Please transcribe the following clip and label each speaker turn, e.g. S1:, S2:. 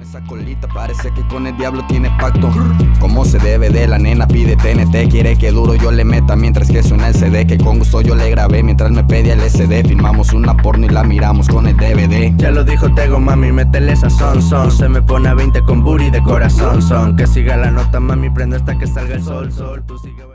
S1: Esa colita parece que con el diablo tiene pacto. Como se debe de la nena pide TNT. Quiere que duro yo le meta mientras que suena el CD. Que con gusto yo le grabé mientras me pedía el SD. Filmamos una porno y la miramos con el DVD.
S2: Ya lo dijo Tego, mami, métele esa son. Se me pone a 20 con booty de corazón. Que siga la nota, mami, prende hasta que salga el sol. Tú sigue